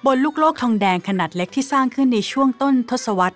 บนลูกโลกทองแดงขนาดเล็กที่สร้างขึ้นในช่วงต้นทศวรรษ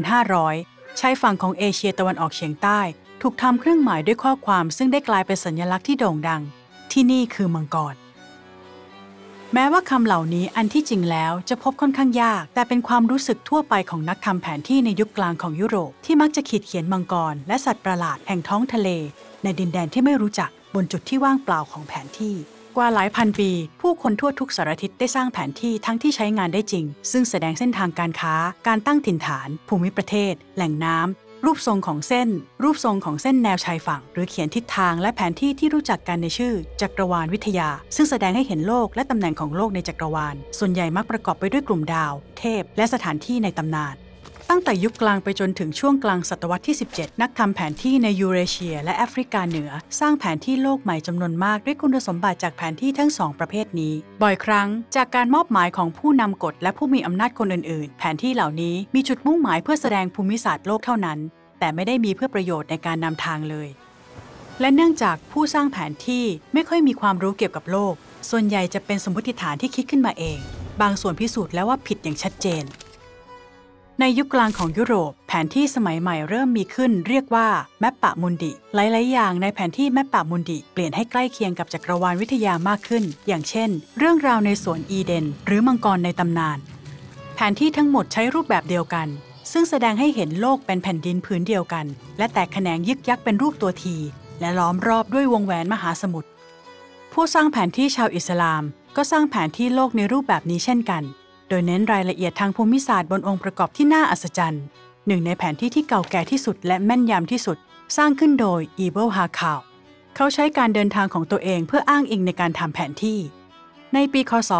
1,500 ชายฝั่งของเอเชียตะวันออกเฉียงใต้ถูกทำเครื่องหมายด้วยข้อความซึ่งได้กลายเป็นสัญลักษณ์ที่โด่งดังที่นี่คือมังกรแม้ว่าคำเหล่านี้อันที่จริงแล้วจะพบค่อนข้างยากแต่เป็นความรู้สึกทั่วไปของนักทำแผนที่ในยุคกลางของยุโรปที่มักจะขีดเขียนมังกรและสัตว์ประหลาดแห่งท้องทะเลในดินแดนที่ไม่รู้จักบนจุดที่ว่างเปล่าของแผนที่กว่าหลายพันปีผู้คนทั่วทุกสารทิศได้สร้างแผนที่ทั้งที่ใช้งานได้จริงซึ่งแสดงเส้นทางการค้าการตั้งถิ่นฐานภูมิประเทศแหล่งน้ำรูปทรงของเส้นแนวชายฝั่งหรือเขียนทิศทางและแผนที่ที่รู้จักกันในชื่อจักรวาลวิทยาซึ่งแสดงให้เห็นโลกและตำแหน่งของโลกในจักรวาลส่วนใหญ่มักประกอบไปด้วยกลุ่มดาวเทพและสถานที่ในตำนานตั้งแต่ยุคกลางไปจนถึงช่วงกลางศตวรรษที่ 17 นักทำแผนที่ในยูเรเชียและแอฟริกาเหนือสร้างแผนที่โลกใหม่จำนวนมากด้วยคุณสมบัติจากแผนที่ทั้งสองประเภทนี้บ่อยครั้งจากการมอบหมายของผู้นำกฎและผู้มีอำนาจคนอื่นๆแผนที่เหล่านี้มีจุดมุ่งหมายเพื่อแสดงภูมิศาสตร์โลกเท่านั้นแต่ไม่ได้มีเพื่อประโยชน์ในการนำทางเลยและเนื่องจากผู้สร้างแผนที่ไม่ค่อยมีความรู้เกี่ยวกับโลกส่วนใหญ่จะเป็นสมมติฐานที่คิดขึ้นมาเองบางส่วนพิสูจน์แล้วว่าผิดอย่างชัดเจนในยุคกลางของยุโรปแผนที่สมัยใหม่เริ่มมีขึ้นเรียกว่าแมปปะมุนดิหลายๆอย่างในแผนที่แมปปะมุนดิเปลี่ยนให้ใกล้เคียงกับจักรวาลวิทยามากขึ้นอย่างเช่นเรื่องราวในสวนอีเดนหรือมังกรในตำนานแผนที่ทั้งหมดใช้รูปแบบเดียวกันซึ่งแสดงให้เห็นโลกเป็นแผ่นดินผืนเดียวกันและแตกแขนงยึกยักเป็นรูปตัวทีและล้อมรอบด้วยวงแหวนมหาสมุทรผู้สร้างแผนที่ชาวอิสลามก็สร้างแผนที่โลกในรูปแบบนี้เช่นกันโดยเน้นรายละเอียดทางภูมิศาสตร์บนองค์ประกอบที่น่าอัศจรรย์หนึ่งในแผนที่ที่เก่าแก่ที่สุดและแม่นยำที่สุดสร้างขึ้นโดยอีเบิลฮาคาวเขาใช้การเดินทางของตัวเองเพื่ออ้างอิงในการทำแผนที่ในปีคศ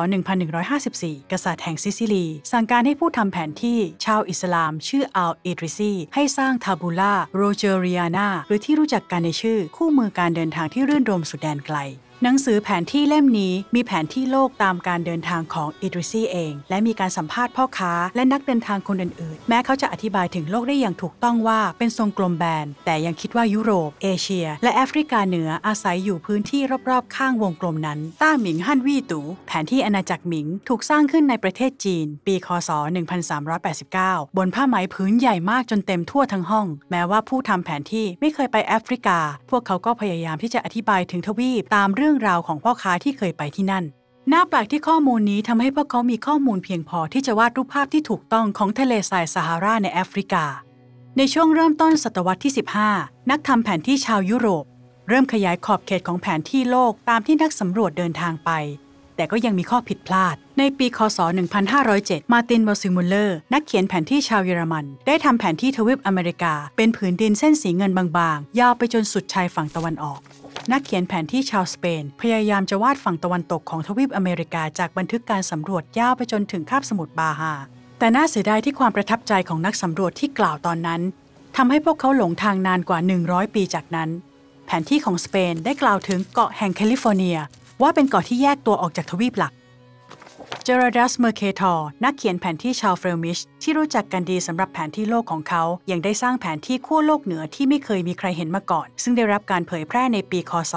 1154กษัตริย์แห่งซิซิลีสั่งการให้ผู้ทำแผนที่ชาวอิสลามชื่ออัลอิดริซีให้สร้างทาบูล่าโรเจเรียนาหรือที่รู้จักกันในชื่อคู่มือการเดินทางที่รื่นรมสุดแดนไกลหนังสือแผนที่เล่มนี้มีแผนที่โลกตามการเดินทางของอิดริซีเองและมีการสัมภาษณ์พ่อค้าและนักเดินทางคนอื่นๆแม้เขาจะอธิบายถึงโลกได้อย่างถูกต้องว่าเป็นทรงกลมแบนแต่ยังคิดว่ายุโรปเอเชียและแอฟริกาเหนืออาศัยอยู่พื้นที่รอบๆข้างวงกลมนั้นต้าหมิงฮั่นวี่ตู่แผนที่อาณาจักรหมิงถูกสร้างขึ้นในประเทศจีนปีคศ1389บนผ้าไหมผืนใหญ่มากจนเต็มทั่วทั้งห้องแม้ว่าผู้ทำแผนที่ไม่เคยไปแอฟริกาพวกเขาก็พยายามที่จะอธิบายถึงทวีปตามเรื่องราวของพ่อค้าที่เคยไปที่นั่นน่าแปลกที่ข้อมูลนี้ทำให้พวกเขามีข้อมูลเพียงพอที่จะวาดรูปภาพที่ถูกต้องของทะเลทรายซาฮาราในแอฟริกาในช่วงเริ่มต้นศตวรรษที่ 15 นักทำแผนที่ชาวยุโรปเริ่มขยายขอบเขตของแผนที่โลกตามที่นักสำรวจเดินทางไปแต่ก็ยังมีข้อผิดพลาดในปีคศ1507มาร์ติน วอลซิมุลเลอร์นักเขียนแผนที่ชาวเยอรมันได้ทำแผนที่ทวีปอเมริกาเป็นผืนดินเส้นสีเงินบางๆยาวไปจนสุดชายฝั่งตะวันออกนักเขียนแผนที่ชาวสเปนพยายามจะวาดฝั่งตะวันตกของทวีปอเมริกาจากบันทึกการสำรวจยาวไปจนถึงคาบสมุทรบาฮาแต่น่าเสียดายที่ความประทับใจของนักสำรวจที่กล่าวตอนนั้นทำให้พวกเขาหลงทางนานกว่า100 ปีจากนั้นแผนที่ของสเปนได้กล่าวถึงเกาะแห่งแคลิฟอร์เนียว่าเป็นเกาะที่แยกตัวออกจากทวีปหลักเจอราดัส เมอร์เคทอร์นักเขียนแผนที่ชาวเฟลมิชที่รู้จักกันดีสำหรับแผนที่โลกของเขายังได้สร้างแผนที่ขั้วโลกเหนือที่ไม่เคยมีใครเห็นมาก่อนซึ่งได้รับการเผยแพร่ในปีคศ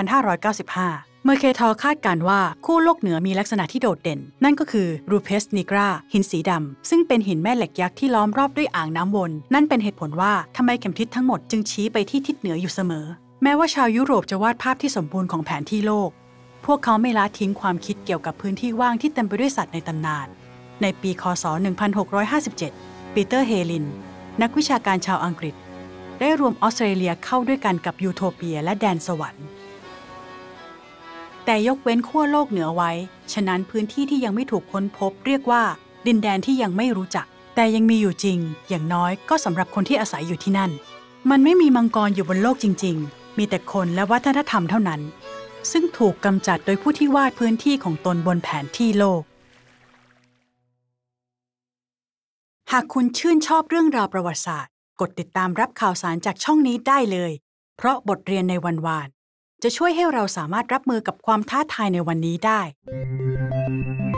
1595เมอร์เคทอร์คาดการณ์ว่าขั้วโลกเหนือมีลักษณะที่โดดเด่นนั่นก็คือรูเพสนิกราหินสีดำซึ่งเป็นหินแม่เหล็กยักษ์ที่ล้อมรอบด้วยอ่างน้ำวนนั่นเป็นเหตุผลว่าทำไมเข็มทิศทั้งหมดจึงชี้ไปที่ทิศเหนืออยู่เสมอแม้ว่าชาวยุโรปจะวาดภาพที่สมบูรณ์ของแผนที่โลกพวกเขาไม่ละทิ้งความคิดเกี่ยวกับพื้นที่ว่างที่เต็มไปด้วยสัตว์ในตำนานในปีคศ1657ปีเตอร์เฮลินนักวิชาการชาวอังกฤษได้รวมออสเตรเลียเข้าด้วยกันกับยูโทเปียและแดนสวรรค์แต่ยกเว้นขั้วโลกเหนือไว้ฉะนั้นพื้นที่ที่ยังไม่ถูกค้นพบเรียกว่าดินแดนที่ยังไม่รู้จักแต่ยังมีอยู่จริงอย่างน้อยก็สำหรับคนที่อาศัยอยู่ที่นั่นมันไม่มีมังกรอยู่บนโลกจริงๆมีแต่คนและวัฒนธรรมเท่านั้นซึ่งถูกกำจัดโดยผู้ที่วาดพื้นที่ของตนบนแผนที่โลกหากคุณชื่นชอบเรื่องราวประวัติศาสตร์กดติดตามรับข่าวสารจากช่องนี้ได้เลยเพราะบทเรียนในวันวานจะช่วยให้เราสามารถรับมือกับความท้าทายในวันนี้ได้